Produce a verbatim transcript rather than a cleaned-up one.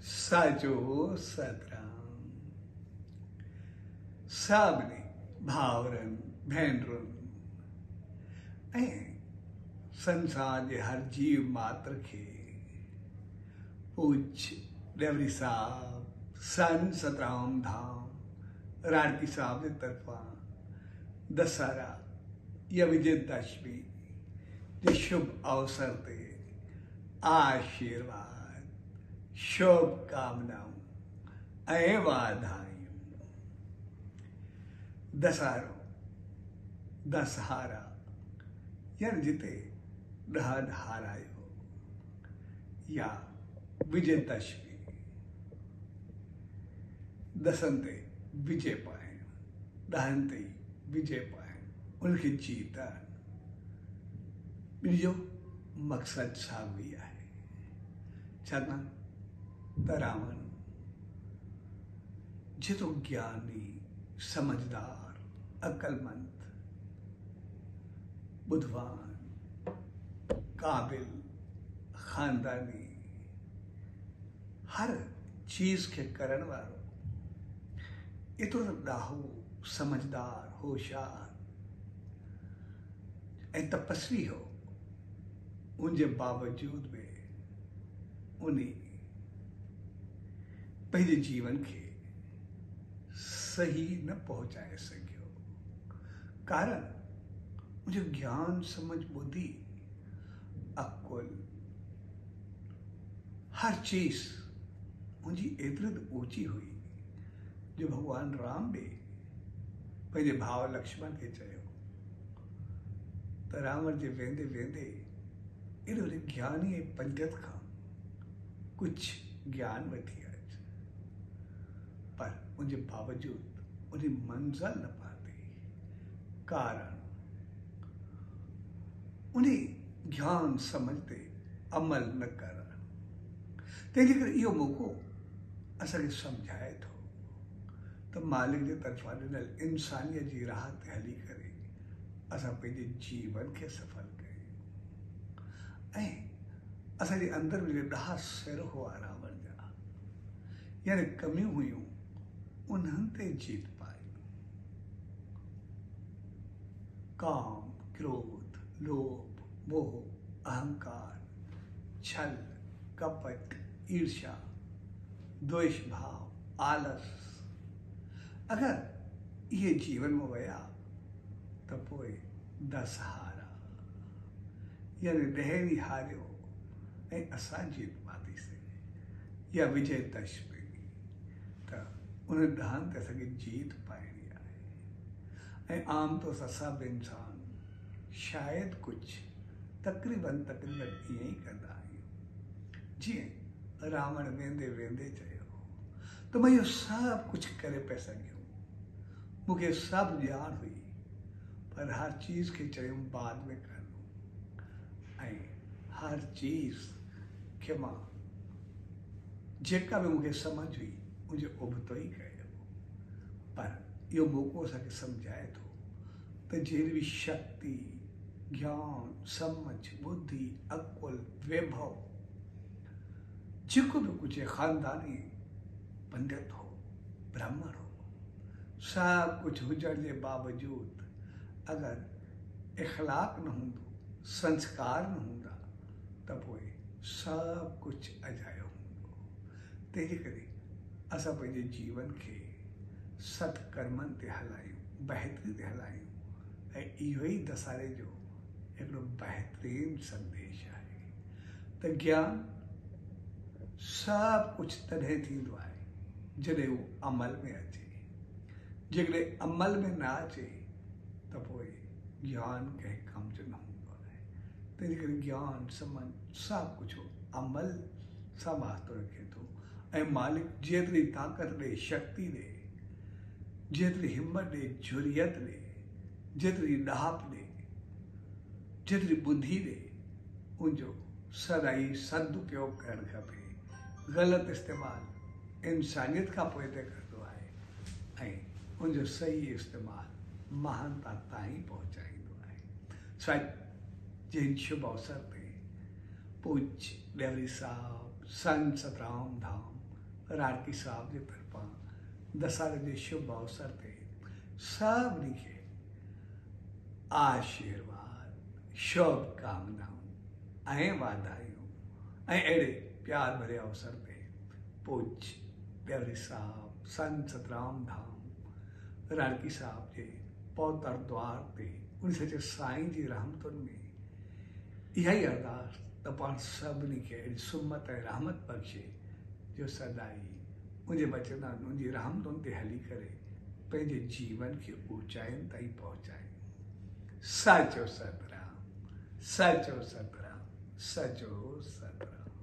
साचो सतराम। सबने भावरन भेनरुन ऐं संसार जे हर जीव मात्र खे पूछ डेवरी साहब सन सतराम धाम राणकी साहब की तरफा दशहरा या विजयदशमी के शुभ अवसर ते आशीर्वाद शुभ कामनाओं ऐं वाधायूं। दशहरो दशहरा यानी जिते ॾह ॾहारायो या विजयदशमी दसन ते विजय पाइण ॾहनि ते विजय पाइण उनखे जीतण ॿियो मक़सदु साॻियो ई आहे। छाकाणि त रावण जेतिरो ज्ञानी समझदार अकलमंद बुद्धवान काबिल खानदानी हर चीज के करण वारो एतिरो ॾाहो समझदार होशियार ऐं तपस्वी हो, उनजे बावजूद में उन्हें पंहिंजे जीवन के सही न पहुंचाए सकियो। कारण मुझे ज्ञान समझ बुद्धि अकुल हर चीज मुझी एतिरी ऊंची हुई जो भगवान राम भी पंहिंजे भाउ लक्ष्मण के चयो त रावण जे वेंदे वेंदे एॾो ज्ञानी ऐं पंडित खां कुछ ज्ञान वठी अच, पर उनके बावजूद उन्हें मंजिल न पाती। कारण उन्हें ज्ञान समझते अमल न कर। तंहिंजे करे इहो मौक़ो असांखे सम्झाए थो त मालिक जे तरफ़ां ॾिनल इंसानियत जी राह ते हली करे असां पंहिंजे जीवन खे सफल कयूं। ऐं असांजे अंदर में ॾह सिर हुआ रावण जा, यानी कमियूं हुयूं, उन्हनि ते जीत पाई। काम क्रोध लोभ मोह अहंकार छल कपट ईर्ष्या द्वेष भाव आलस अगर ये जीवन में वया तो पोइ दशहरा यानी ॾहरी हारियो ऐं असां जीत पातीसीं या विजयदशमी त उन ॾहनि ते असांखे जीत पाइणी आहे। ऐं आम तौर सां सभु इंसान शायदि कुझु तक़रीबन तक़रीबन ईअं ई कंदा आहियूं। जीअं रावण वेंदे वेंदे चयो त मां इहो सभु कुझु करे पिया सघियो, मूंखे सभु ॼाण हुई, पर हर चीज़ खे चयूं बाद में कंदुमि ऐं हर चीज़ खे मां जेका बि मूंखे समझ हुई मुंहिंजे उबतो ई कयो। पर इहो मौक़ो असांखे सम्झाए थो त जहिड़ी बि शक्ति ज्ञान समझ बुद्धि अकुल वैभव जेको बि कुझु आहे, खानदानी पंडित हो ब्राह्मण हो, सब कुछ हुजण जे बावजूद अगर इखलाक न हूंदो संस्कार न हूंदा त पोइ सब कुछ अजायो हूंदो। तंहिंजे करे असां पंहिंजे जीवन खे सत्कर्मनि ते हलायूं बहितरी ते हलायूं ऐं इहो ई दशहरे जो हिकिड़ो बहितरीन संदेश आहे त ज्ञान सब कुछ तॾहिं थींदो आहे जॾहिं उहो अमल में अचे। जेकॾहिं अमल में न अचे त पोइ ज्ञान कंहिं कम जो न हूंदो आहे। तंहिंजे करे ज्ञान समझ सभु कुझु अमल सां वास्तो रखे थो ऐं मालिक जेतिरी ताक़त ॾे शक्ति ॾे जेतिरी हिम्मत ॾे जुरियत ॾे जेतिरी ॾाप ॾे जेतिरी बुद्धि ॾे उनजो सदाई सदुपयोग करणु खपे। ग़लति इस्तेमालु इंसानियत खां पोइ ते करंदो आहे ऐं उनजो सही इस्तेमालु महानता ताईं पहुचाईंदो आहे। सो जिन शुभ अवसर ते पूज्य डेवरी साहब संत सतराम धाम राणकी साहब जे तरफां दशहरे जे शुभ अवसर ते सभिनी खे आशीर्वाद, शुभकामनाऊं ऐं वाधायूं ऐं अहिड़े प्यार भरे अवसर ते पूज्य देवरी साहब संत सतराम धाम राणकी साहब जे पौतर द्वार ते उन सचे साईं जी रहमतुनि में इहा ई अरदास त पाण सभिनी खे अहिड़ी सुमत ऐं रहमत बख़्शे जो सदाई उनजे बचननि उनजी रहमतुनि ते हली करे पंहिंजे जीवन खे ऊचाइनि ताईं पहुचाए। सचो सतराम, सचो सतराम, सचो सतराम।